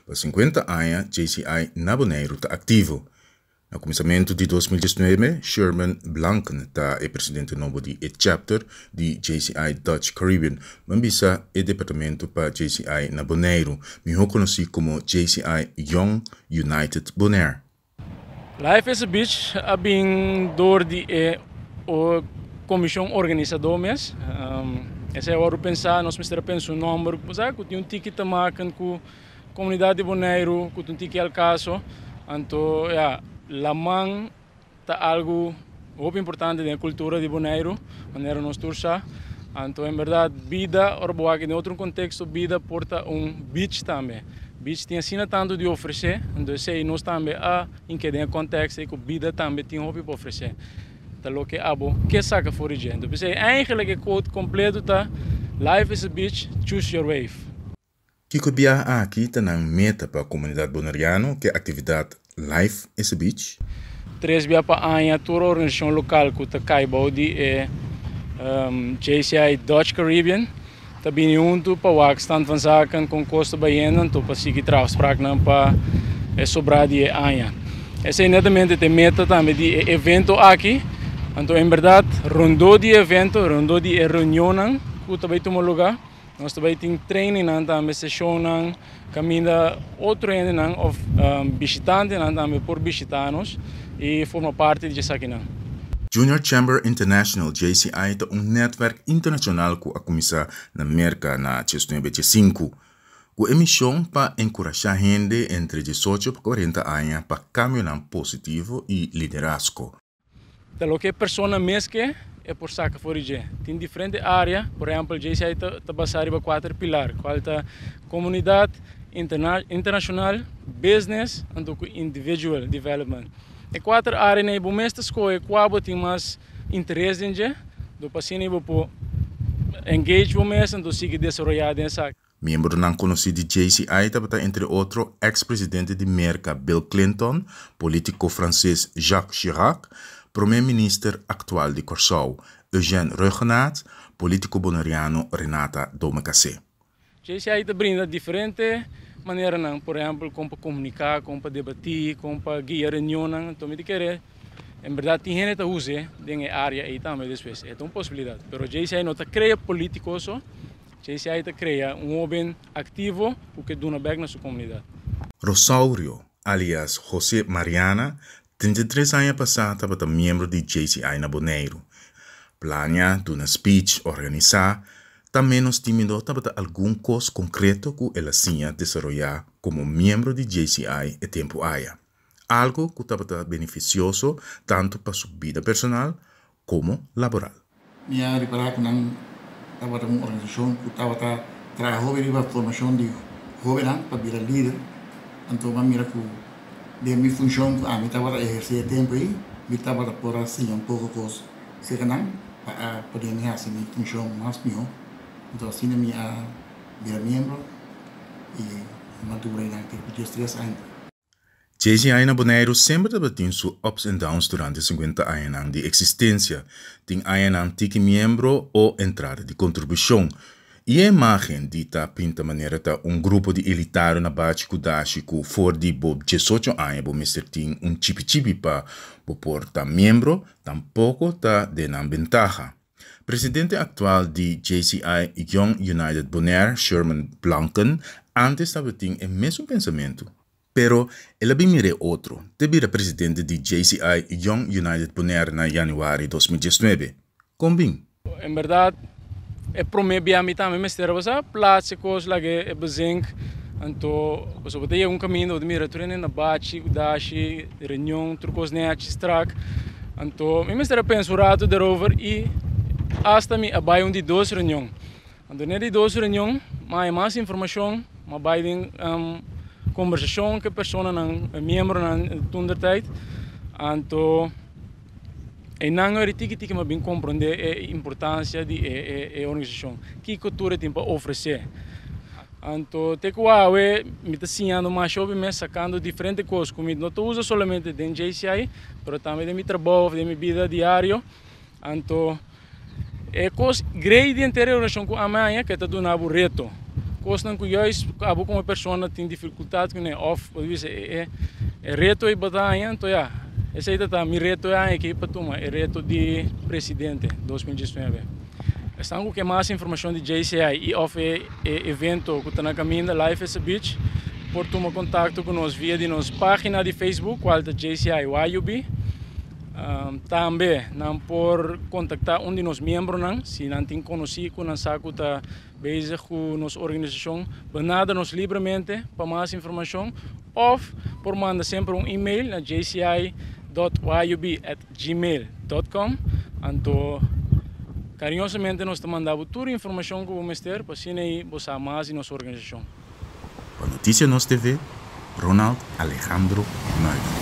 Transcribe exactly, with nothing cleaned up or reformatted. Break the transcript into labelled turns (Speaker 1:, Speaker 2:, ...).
Speaker 1: Para cinquenta anos, J C I na Bonaire está ativo. No começamento de dois mil e dezenove, Sherman Blanken está o presidente novo de e chapter de J C I Dutch Caribbean, mambisa e departamento para J C I na Bonaire, melhor conhecido como J C I Young United Bonaire.
Speaker 2: Life is a Beach a bem door de é o comissão organizadora mes. Um, essa é a hora de pensar, nós precisamos pensar um número, sabe, que tem um ticket a marcar com a comunidade de Bonaire, que tem um ticket ao caso, então, ja, la man tá algo muito importante na cultura de Bonaire, maneira nós tursa. Então, em verdade, vida, orboa que em outro contexto, vida porta um beach também. Beach tem assim tanto de oferecer, então sei nós também a em que tem contexto e que vida também tem muito para oferecer. Então, o que abo, que saca for gente. Então, sei eigenlijk o quote completo tá, life is a beach, choose your wave.
Speaker 1: Kiko Bia aqui está na meta para a comunidade bonaireana, que é a atividade Life is a Beach.
Speaker 2: Três bia para a toda organização local que está caibo de é um, J C I Dutch Caribbean. Também junto para o stand van zaken com Costa Baiana, então para seguir transpraak não para é sobrar de aia. Essa é netamente a meta também de evento aqui. Então, em verdade, rondou de evento, rondou de reunião que também toma lugar. Nós também temos training, também sessão, caminha outro training, of um, visitante, também por visitarmos e forma parte de isso aqui.
Speaker 1: Junior Chamber International J C I é um netwerk internacional que a começar na América na dois mil e vinte e cinco. Com a missão para encorajar gente entre dezoito e quarenta anos para caminhar positivo e liderazgo.
Speaker 2: Então, o que a pessoa mesmo é por saca fora de tem diferentes áreas, por exemplo, J C I está basado em quatro pilares, qual é comunidade, interna internacional, business e individual development. E quatro áreas né, bom mesmo escolhe qual tem mais interesse em je, do paciente por engage bom mesmo, do seguir desenvolver nessa.
Speaker 1: Membro não conhecido de J C I está entre outros ex-presidente de América Bill Clinton, político francês Jacques Chirac, primeiro-ministro atual de Curaçao Eugène Reugenaat, político bonaireano Renata Domecasé.
Speaker 2: J C I brinda diferente maneira não, por exemplo, como para comunicar, como para debater, como para guiar reunião, então me querer, em verdade tem gente que usa dentro área aí também depois, é uma possibilidade. Pero J C I não está cria políticos, J C I está cria um homem ativo o que dona bem na sua comunidade.
Speaker 1: Rosaurio, alias José Mariana, trinta e três anos passado estava membro de J C I na Bonaire. Plania de uma speech organizar, também nos tímido estava algum coisa concreto que ela tinha desenvolver como membro de J C I e tempo aya. Algo que estava beneficioso tanto para sua vida personal como laboral.
Speaker 3: Minha reparar que não estava uma organização que estava trabalhando a formação de jovens para virar líder. Então, a mira que de minha função a mim estava a exercer tempo aí, me estava por assim um pouco coisa, se não para poder me fazer minha função mais melhor. Então, assim, eu minha membro e madurei naquele de três anos.
Speaker 1: J C I na Bonaire sempre tem seus ups e downs durante cinquenta anos de existência. Tem anos que membro ou entrada de contribuição. E a imagem dita pinta maneira tá um grupo de elitário na bate kudashi que for de bob dezoito anos, bo mister tem um chipi-chipi para portar membro, tampouco tá de na ventaja. Presidente atual de J C I Young United Bonaire, Sherman Blanken, antes estava tem o mesmo pensamento. Pero ele bem mire outro, teve presidente de J C I Young United Bonaire na januário de dois mil e dezenove. Combin.
Speaker 2: Em verdade, é prometer a mim também, mas ter você plaats coisas lá que é bezinho, então você pode ter um caminho de mira treino na bate, dashi, reunião, trucos net, strak, então eu me estou pensando daarover e hasta me abai um de duas reuniões. Então nesse duas reuniões, mais mais informação, mais vai um conversação que a pessoa não membro não tunda tijd, então e não é que que me bem compreender a importância de a organização, que cultura tem para oferecer. Então te que o é me está ensinando mais sobre me sacando diferentes coisas comigo, não estou usando somente de J C I, mas também de meu trabalho, de minha vida diária. Então é coisa grande inteira organização com a minha que está dando um reto. coisas que juist abo como pessoa tem dificuldade com of diz é é reto e batalha então já esse aí tá mi reto é que para tomar é reto de presidente dois mil e dezenove. Estamos com mais informação de J C I e of é evento que está na caminho da Life is a Beach. Por tomar contato conosco via de nossa página de Facebook, qual é J C I Y U B. Um, também não por contactar um de nossos membros, se não tem conhecido, não sabe que está bezig com nossa organização, benada-nos livremente para mais informação ou por mandar sempre um e-mail na j c i dot y u b at gmail dot com. Então, carinhosamente nós mandamos toda a informação que vamos ter para assim você mais em nossa organização.
Speaker 1: Para Notícia Nos T V, Ronald Alejandro Nueva.